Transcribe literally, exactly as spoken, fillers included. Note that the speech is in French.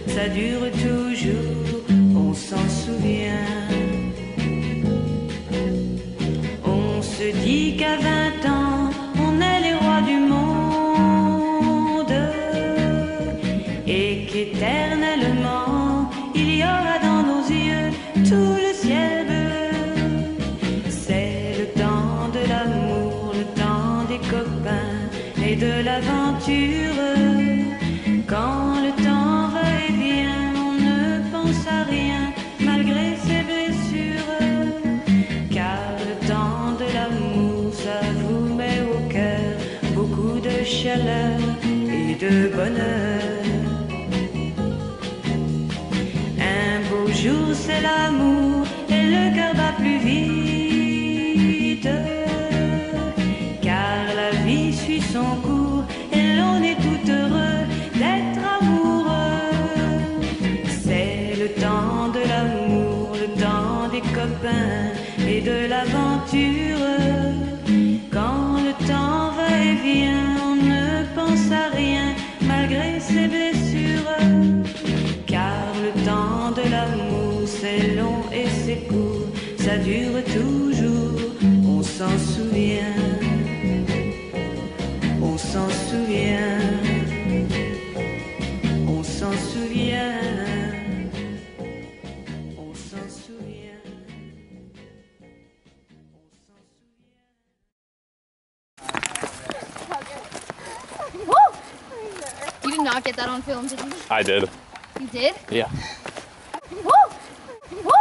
ça dure toujours, on s'en souvient. On se dit qu'à vingt ans, on est les rois du monde et qu'éternellement, il y aura dans nos yeux tout le ciel bleu. C'est le temps de l'amour, le temps des copains et de l'aventure. Quand le temps va et vient, on ne pense à rien malgré ses blessures. Car le temps de l'amour, ça vous met au cœur beaucoup de chaleur et de bonheur. Un beau jour c'est l'amour et le cœur bat plus vite. Car la vie suit son cours et l'on est tout heureux d'être amoureux. C'est le temps de l'amour, le temps des copains et de l'aventure. Quand le temps va et vient, on ne pense à rien malgré ses blessures. Car le temps de l'amour, c'est long et c'est court, ça dure toujours, on s'en souvient. On s'en souvient, on s'en souvient, on s'en souvient, on s'en souvient. You did not get that on film, did you? I did. You did? Yeah. Woo! Woo!